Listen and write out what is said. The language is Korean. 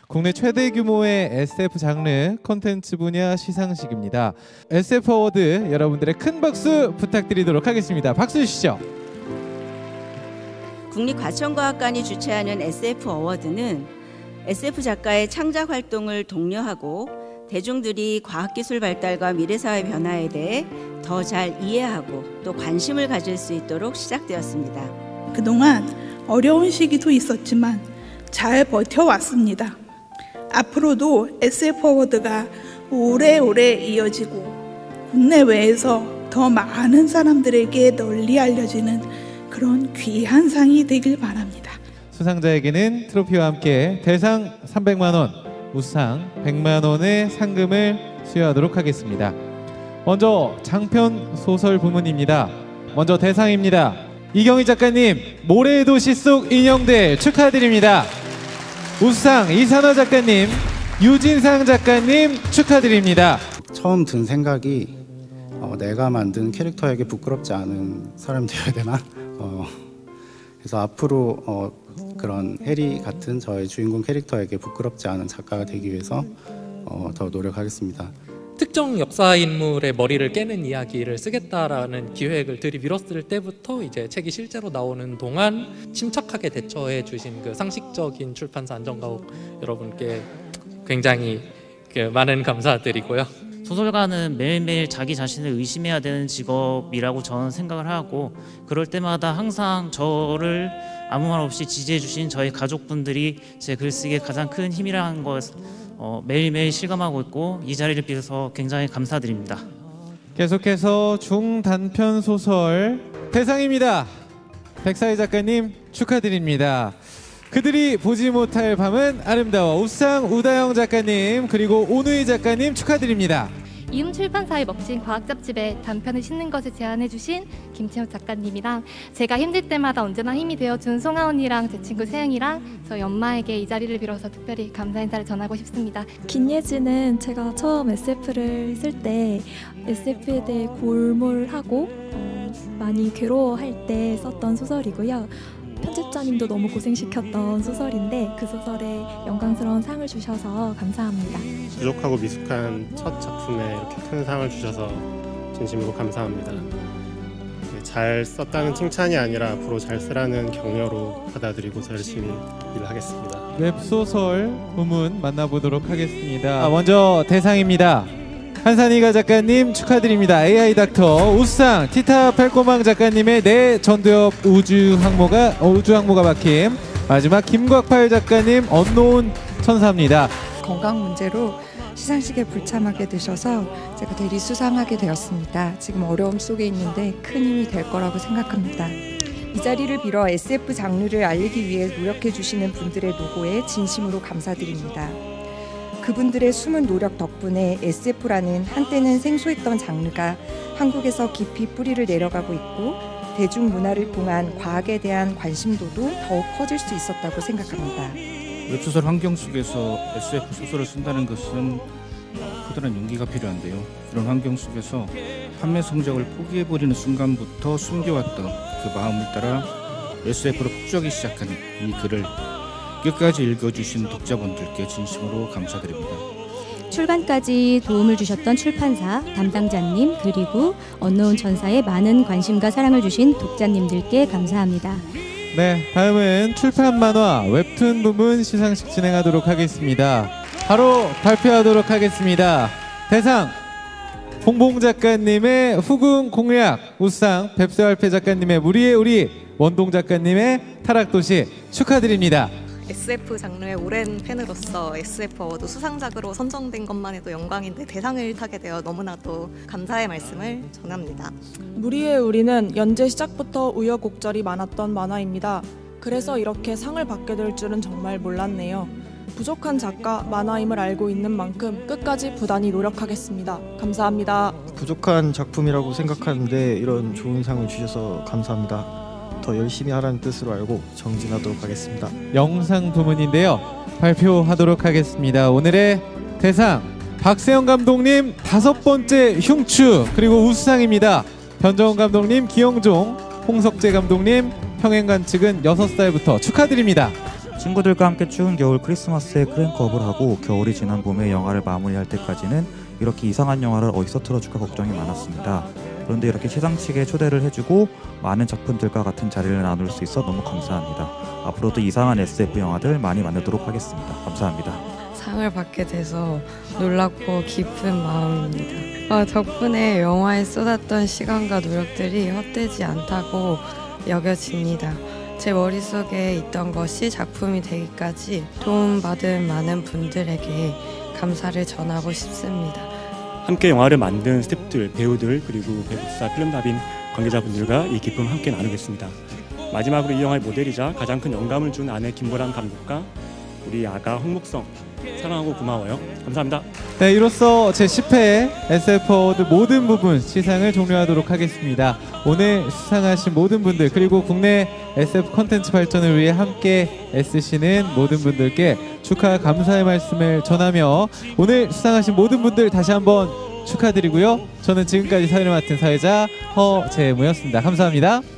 국내 최대 규모의 SF 장르 콘텐츠 분야 시상식입니다. SF 어워드 여러분들의 큰 박수 부탁드리도록 하겠습니다. 박수 주시죠. 국립과천과학관이 주최하는 SF 어워드는 SF 작가의 창작 활동을 독려하고 대중들이 과학기술 발달과 미래사회 변화에 대해 더 잘 이해하고 또 관심을 가질 수 있도록 시작되었습니다. 그동안 어려운 시기도 있었지만 잘 버텨왔습니다. 앞으로도 SF 어워드가 오래오래 이어지고 국내외에서 더 많은 사람들에게 널리 알려지는 그런 귀한 상이 되길 바랍니다. 수상자에게는 트로피와 함께 대상 300만 원, 우상 100만 원의 상금을 수여하도록 하겠습니다. 먼저 장편 소설 부문입니다. 먼저 대상입니다. 이경희 작가님, 모래의 도시 속 인형들 축하드립니다. 우상 이산화 작가님, 유진상 작가님 축하드립니다. 처음 든 생각이 내가 만든 캐릭터에게 부끄럽지 않은 사람이 되어야 되나? 그래서 앞으로 그런 해리 같은 저의 주인공 캐릭터에게 부끄럽지 않은 작가가 되기 위해서 더 노력하겠습니다. 특정 역사 인물의 머리를 깨는 이야기를 쓰겠다라는 기획을 들이밀었을 때부터 이제 책이 실제로 나오는 동안 침착하게 대처해 주신 그 상식적인 출판사 안정가옥 여러분께 굉장히 많은 감사드리고요. 소설가는 매일매일 자기 자신을 의심해야 되는 직업이라고 저는 생각을 하고, 그럴 때마다 항상 저를 아무 말 없이 지지해 주신 저희 가족분들이 제 글쓰기에 가장 큰 힘이라는 것 매일매일 실감하고 있고, 이 자리를 빌어서 굉장히 감사드립니다. 계속해서 중단편 소설 대상입니다. 백사희 작가님 축하드립니다. 그들이 보지 못할 밤은 아름다워, 우상 우다영 작가님 그리고 오누이 작가님 축하드립니다. 이음 출판사의 멋진 과학 잡집에 단편을 싣는 것을 제안해주신 김채욱 작가님이랑 제가 힘들 때마다 언제나 힘이 되어준 송아 언니랑 제 친구 세영이랑 저희 엄마에게 이 자리를 빌어서 특별히 감사 인사를 전하고 싶습니다. 김예지는 제가 처음 SF를 쓸 때 SF에 대해 골몰하고 많이 괴로워할 때 썼던 소설이고요. 편집자님도 너무 고생시켰던 소설인데 그 소설에 영광스러운 상을 주셔서 감사합니다. 부족하고 미숙한 첫 작품에 이렇게 큰 상을 주셔서 진심으로 감사합니다. 잘 썼다는 칭찬이 아니라 앞으로 잘 쓰라는 격려로 받아들이고서 열심히 일을 하겠습니다. 웹소설 부문 만나보도록 하겠습니다. 먼저 대상입니다. 한산희가 작가님 축하드립니다. AI 닥터, 우상 티타 팔꼬망 작가님의 내 전두엽 우주 항모가 박힘, 마지막 김곽팔 작가님 언노운 천사입니다. 건강 문제로 시상식에 불참하게 되셔서 제가 대리 수상하게 되었습니다. 지금 어려움 속에 있는데 큰 힘이 될 거라고 생각합니다. 이 자리를 빌어 SF 장르를 알리기 위해 노력해 주시는 분들의 노고에 진심으로 감사드립니다. 그분들의 숨은 노력 덕분에 SF라는 한때는 생소했던 장르가 한국에서 깊이 뿌리를 내려가고 있고, 대중문화를 통한 과학에 대한 관심도도 더욱 커질 수 있었다고 생각합니다. 웹소설 환경 속에서 SF 소설을 쓴다는 것은 커다란 용기가 필요한데요. 이런 환경 속에서 판매 성적을 포기해버리는 순간부터 숨겨왔던 그 마음을 따라 SF로 폭주하기 시작한 이 글을 끝까지 읽어주신 독자분들께 진심으로 감사드립니다. 출간까지 도움을 주셨던 출판사 담당자님 그리고 언노운 천사에 많은 관심과 사랑을 주신 독자님들께 감사합니다. 네, 다음은 출판 만화 웹툰 부문 시상식 진행하도록 하겠습니다. 바로 발표하도록 하겠습니다. 대상 봉봉 작가님의 후궁 공략, 우상 뱁새활패 작가님의 무리의 우리, 원동 작가님의 타락도시 축하드립니다. SF 장르의 오랜 팬으로서 SF 어워드 수상작으로 선정된 것만 해도 영광인데 대상을 타게 되어 너무나도 감사의 말씀을 전합니다. 무리의 우리는 연재 시작부터 우여곡절이 많았던 만화입니다. 그래서 이렇게 상을 받게 될 줄은 정말 몰랐네요. 부족한 작가 만화임을 알고 있는 만큼 끝까지 부단히 노력하겠습니다. 감사합니다. 부족한 작품이라고 생각하는데 이런 좋은 상을 주셔서 감사합니다. 더 열심히 하라는 뜻으로 알고 정진하도록 하겠습니다. 영상 부문인데요. 발표하도록 하겠습니다. 오늘의 대상 박세영 감독님 5번째 흉추, 그리고 우수상입니다. 변정훈 감독님, 기영종, 홍석재 감독님 평행관측은 6살부터 축하드립니다. 친구들과 함께 추운 겨울 크리스마스에 크랭크업을 하고 겨울이 지난 봄에 영화를 마무리할 때까지는 이렇게 이상한 영화를 어디서 틀어줄까 걱정이 많았습니다. 그런데 이렇게 시상식에 초대를 해주고 많은 작품들과 같은 자리를 나눌 수 있어 너무 감사합니다. 앞으로도 이상한 SF 영화들 많이 만들도록 하겠습니다. 감사합니다. 상을 받게 돼서 놀랍고 기쁜 마음입니다. 덕분에 영화에 쏟았던 시간과 노력들이 헛되지 않다고 여겨집니다. 제 머릿속에 있던 것이 작품이 되기까지 도움받은 많은 분들에게 감사를 전하고 싶습니다. 함께 영화를 만든 스태프들, 배우들, 그리고 배국사 필름다빈 관계자분들과 이 기쁨 함께 나누겠습니다. 마지막으로 이 영화의 모델이자 가장 큰 영감을 준 아내 김보람 감독과 우리 아가 홍목성 사랑하고 고마워요. 감사합니다. 네, 이로써 제10회 SF 어워드 모든 부분 시상을 종료하도록 하겠습니다. 오늘 수상하신 모든 분들 그리고 국내 SF 콘텐츠 발전을 위해 함께 애쓰시는 모든 분들께 축하 감사의 말씀을 전하며 오늘 수상하신 모든 분들 다시 한번 축하드리고요. 저는 지금까지 사회를 맡은 사회자 허재무였습니다. 감사합니다.